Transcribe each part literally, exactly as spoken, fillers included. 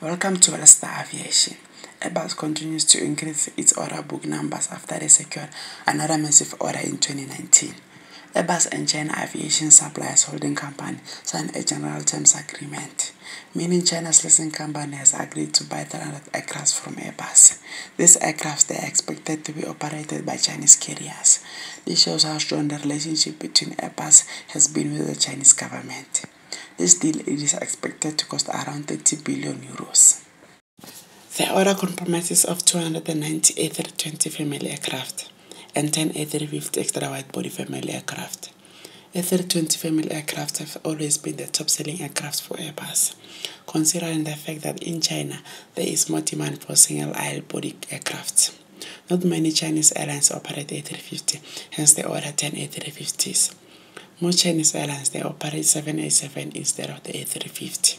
Welcome to Wellstar Aviation. Airbus continues to increase its order book numbers after they secured another massive order in twenty nineteen. Airbus and China Aviation Suppliers Holding Company signed a general terms agreement, meaning China's leasing company has agreed to buy three hundred aircraft from Airbus. These aircraft are expected to be operated by Chinese carriers. This shows how strong the relationship between Airbus has been with the Chinese government. This deal is expected to cost around thirty billion euros. The order comprises of two hundred ninety A three twenty family aircraft and ten A three fifty extra wide-body family aircraft. A three twenty family aircraft have always been the top-selling aircraft for Airbus, considering the fact that in China there is more demand for single-aisle body aircraft. Not many Chinese airlines operate A three fifty, hence they order ten A three fifties. Most Chinese airlines they operate seven eighty-seven instead of the A three fifty.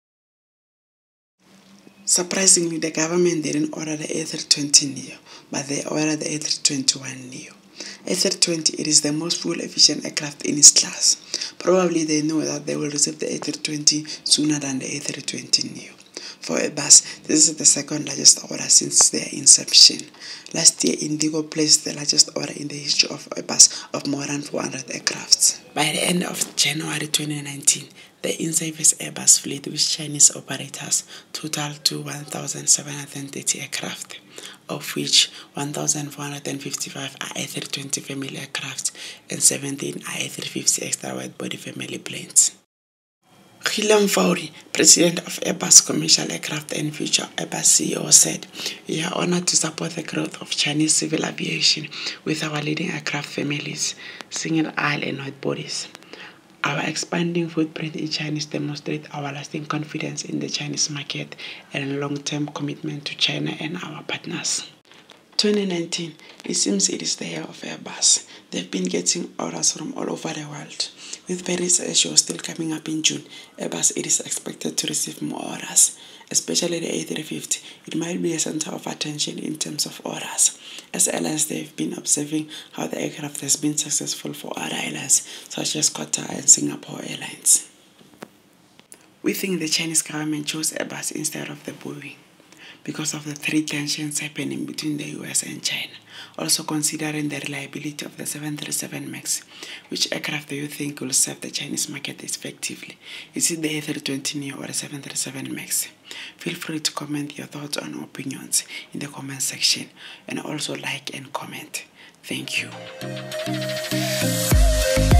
Surprisingly, the government didn't order the A three twenty neo, but they ordered the A three twenty-one neo. A three twenty it is the most fuel-efficient aircraft in its class. Probably they know that they will receive the A three twenty sooner than the A three twenty neo. For Airbus, this is the second largest order since their inception. Last year, Indigo placed the largest order in the history of Airbus of more than four hundred aircraft. By the end of January twenty nineteen, the in-service Airbus fleet with Chinese operators totaled to one thousand seven hundred thirty aircraft, of which one thousand four hundred fifty-five are A three twenty family aircraft and seventeen are A three fifty extra wide-body family planes. Guillaume Faury, president of Airbus Commercial Aircraft and Future Airbus C E O, said, "We are honored to support the growth of Chinese civil aviation with our leading aircraft families, single-aisle and wide-bodies. Our expanding footprint in China demonstrates our lasting confidence in the Chinese market and long-term commitment to China and our partners." twenty nineteen, it seems it is the year of Airbus. They've been getting orders from all over the world. With Paris Air Show still coming up in June, Airbus it is expected to receive more orders, especially the A three fifty. It might be a center of attention in terms of orders. As airlines, they've been observing how the aircraft has been successful for other airlines, such as Qatar and Singapore Airlines. We think the Chinese government chose Airbus instead of the Boeing, because of the trade tensions happening between the U S and China. Also considering the reliability of the seven thirty-seven MAX, which aircraft do you think will serve the Chinese market effectively? Is it the A three twenty neo or the seven thirty-seven MAX? Feel free to comment your thoughts and opinions in the comment section, and also like and comment. Thank you.